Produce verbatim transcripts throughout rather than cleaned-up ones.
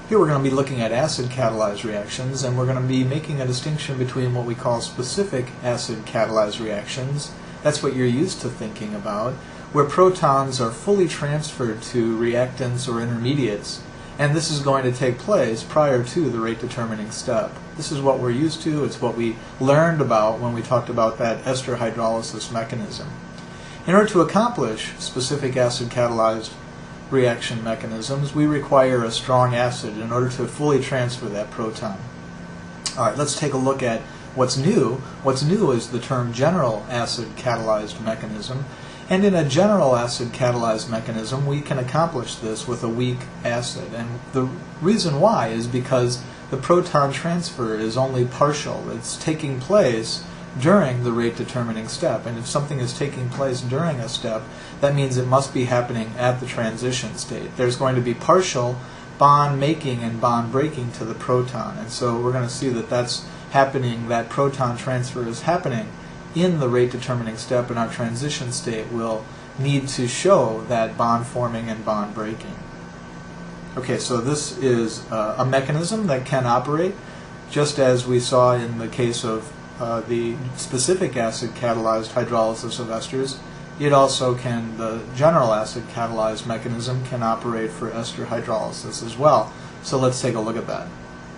Here we're going to be looking at acid-catalyzed reactions, and we're going to be making a distinction between what we call specific acid-catalyzed reactions. That's what you're used to thinking about, where protons are fully transferred to reactants or intermediates, and this is going to take place prior to the rate-determining step. This is what we're used to. It's what we learned about when we talked about that ester hydrolysis mechanism. In order to accomplish specific acid-catalyzed reaction mechanisms, we require a strong acid in order to fully transfer that proton. All right, let's take a look at what's new. What's new is the term general acid-catalyzed mechanism. And in a general acid-catalyzed mechanism, we can accomplish this with a weak acid. And the reason why is because the proton transfer is only partial. It's taking place during the rate-determining step. And if something is taking place during a step, that means it must be happening at the transition state. There's going to be partial bond making and bond breaking to the proton. And so we're going to see that that's happening, that proton transfer is happening in the rate-determining step, and our transition state will need to show that bond forming and bond breaking. Okay, so this is uh, a mechanism that can operate just as we saw in the case of uh, the specific acid-catalyzed hydrolysis of esters. It also can, the general acid-catalyzed mechanism can operate for ester hydrolysis as well. So let's take a look at that.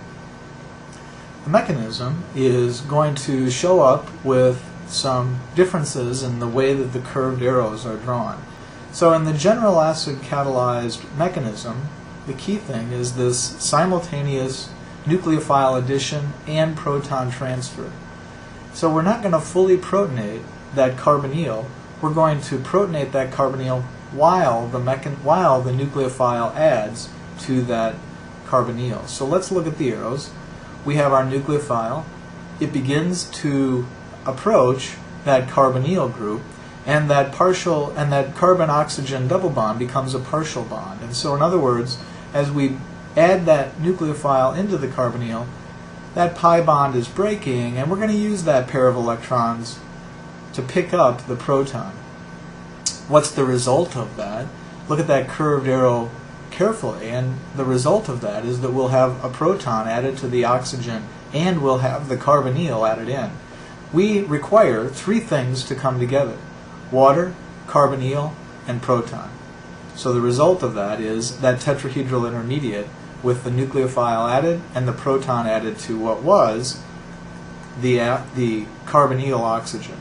The mechanism is going to show up with some differences in the way that the curved arrows are drawn. So in the general acid-catalyzed mechanism, the key thing is this simultaneous nucleophile addition and proton transfer. So we're not going to fully protonate that carbonyl. We're going to protonate that carbonyl while the, mechan while the nucleophile adds to that carbonyl. So let's look at the arrows. We have our nucleophile. It begins to approach that carbonyl group, and that partial and that carbon-oxygen double bond becomes a partial bond. And so in other words, as we add that nucleophile into the carbonyl, that pi bond is breaking, and we're going to use that pair of electrons to pick up the proton. What's the result of that? Look at that curved arrow carefully, and the result of that is that we'll have a proton added to the oxygen, and we'll have the carbonyl added in. We require three things to come together: water, carbonyl, and proton. So the result of that is that tetrahedral intermediate with the nucleophile added and the proton added to what was the, uh, the carbonyl oxygen.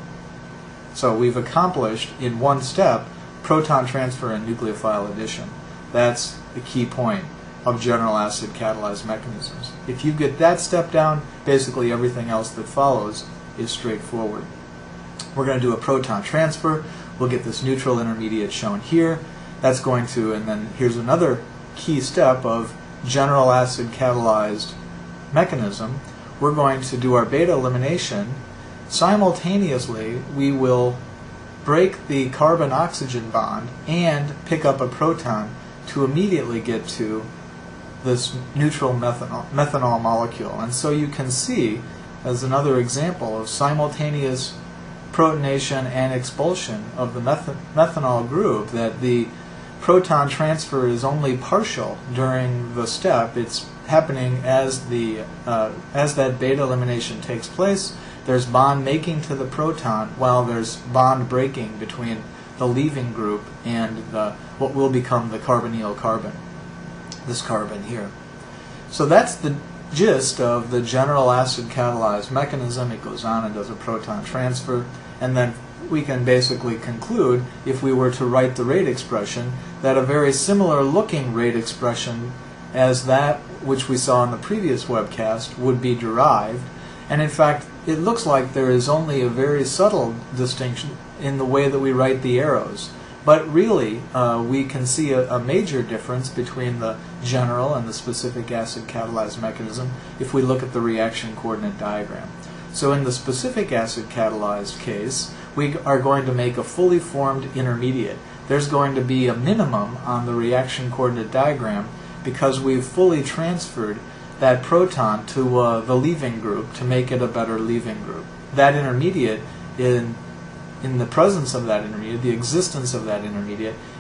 So we've accomplished in one step proton transfer and nucleophile addition. That's the key point of general acid-catalyzed mechanisms. If you get that step down, basically everything else that follows is straightforward. We're going to do a proton transfer. We'll get this neutral intermediate shown here. That's going to, and then here's another key step of general acid-catalyzed mechanism. We're going to do our beta elimination. Simultaneously, we will break the carbon-oxygen bond and pick up a proton to immediately get to this neutral methanol, methanol molecule. And so you can see, as another example of simultaneous protonation and expulsion of the meth methanol group, that the proton transfer is only partial during the step. It's happening as the uh, as that beta elimination takes place. There's bond making to the proton while there's bond breaking between the leaving group and the, what will become the carbonyl carbon, this carbon here. So that's the gist of the general acid-catalyzed mechanism. It goes on and does a proton transfer, and then we can basically conclude, if we were to write the rate expression, that a very similar looking rate expression as that which we saw in the previous webcast would be derived. And in fact, it looks like there is only a very subtle distinction in the way that we write the arrows. But really, uh, we can see a, a major difference between the general and the specific acid-catalyzed mechanism if we look at the reaction coordinate diagram. So in the specific acid-catalyzed case, we are going to make a fully formed intermediate. There's going to be a minimum on the reaction coordinate diagram because we've fully transferred that proton to uh, the leaving group to make it a better leaving group. That intermediate, in, in the presence of that intermediate, the existence of that intermediate,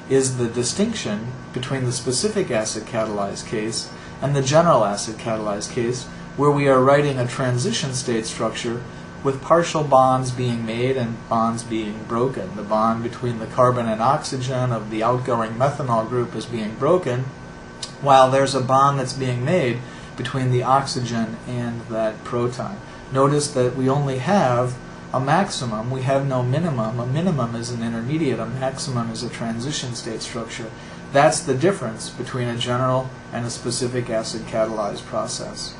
is the distinction between the specific acid-catalyzed case and the general acid-catalyzed case, where we are writing a transition state structure with partial bonds being made and bonds being broken. The bond between the carbon and oxygen of the outgoing methanol group is being broken, while there's a bond that's being made between the oxygen and that proton. Notice that we only have a maximum, we have no minimum. A minimum is an intermediate, a maximum is a transition state structure. That's the difference between a general and a specific acid-catalyzed process.